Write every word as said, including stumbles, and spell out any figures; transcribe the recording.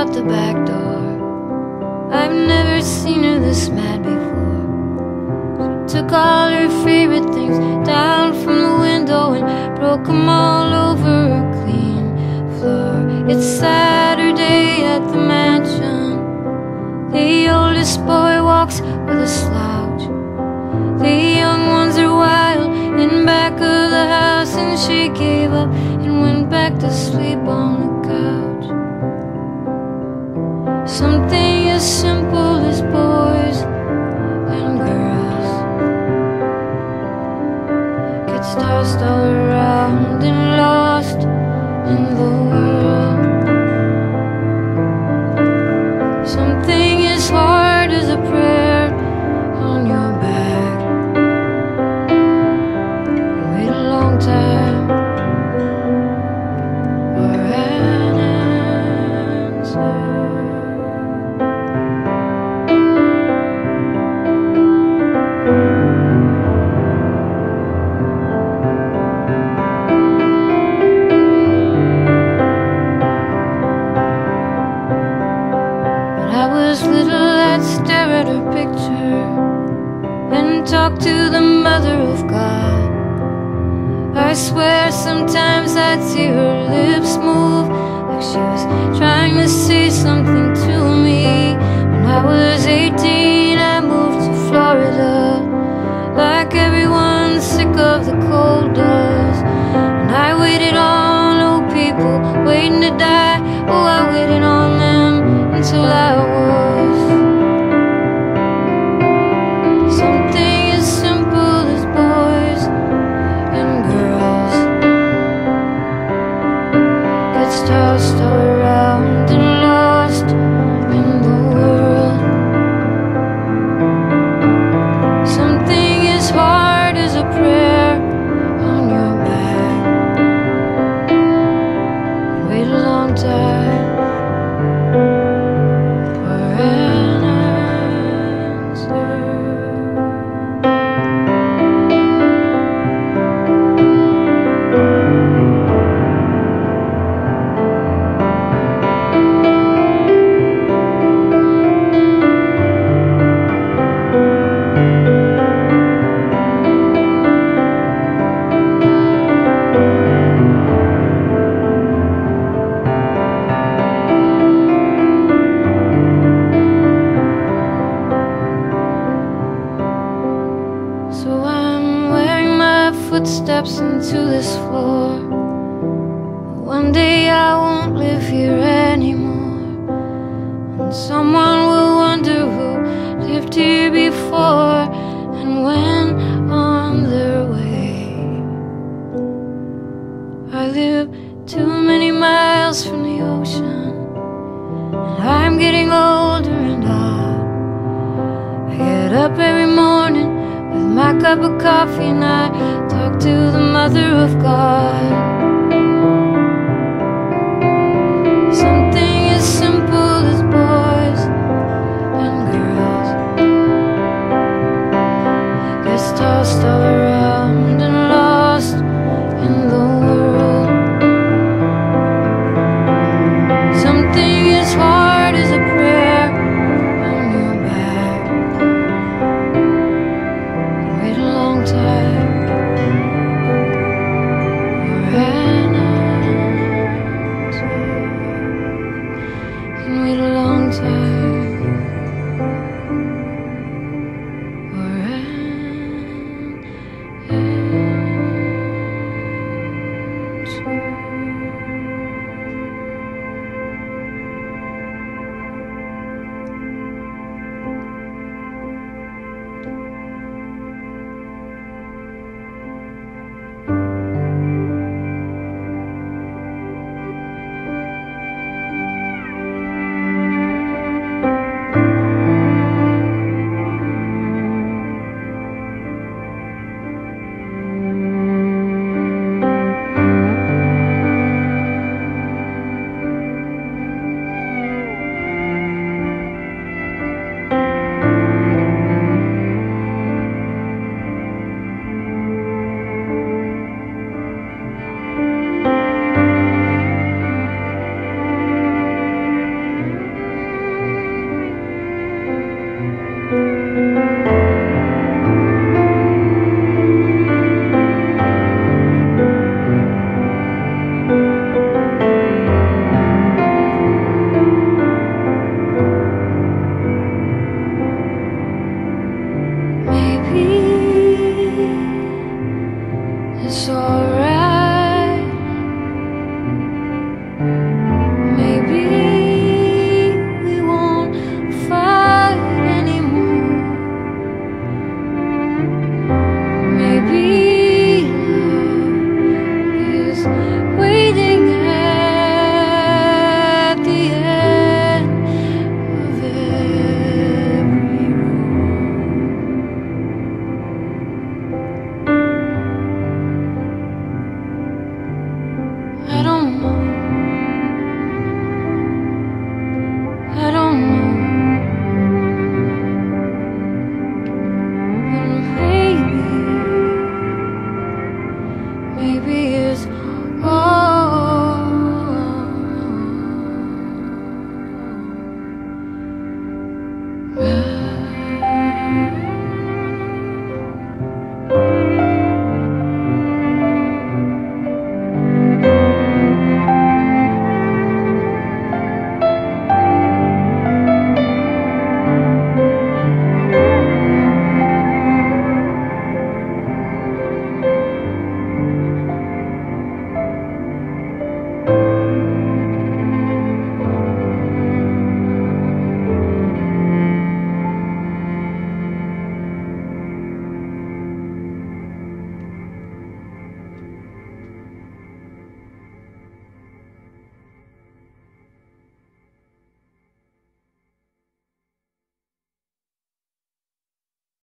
out the back door. I've never seen her this mad before. She took all her favorite things down from the window and broke them all over her clean floor. It's Saturday at the mansion. The oldest boy walks with a slouch. The young ones are wild in back of the house, and she gave up and went back to sleep on the couch. Something as simple as boys and girls gets tossed all around and lost in the world. Something as hard as a prayer on your back. Wait a long time for an answer. I'd stare at her picture and talk to the Mother of God. I swear sometimes I'd see her lips move like she was trying to say something to me. When I was eighteen, I moved to Florida, like everyone sick of the cold does. And I waited on old people waiting to die. Oh, I waited on them until I was. Something as simple as boys and girls gets tossed all around and lost in the world. Something as hard as a prayer on your back. Wait a long time for an answer. So I'm wearing my footsteps into this floor. One day I won't live here anymore, and someone will wonder who lived here before and went on their way. I live too many miles from the ocean, and I'm getting older and old. I get up every morning with my cup of coffee and I talk to the Mother of God.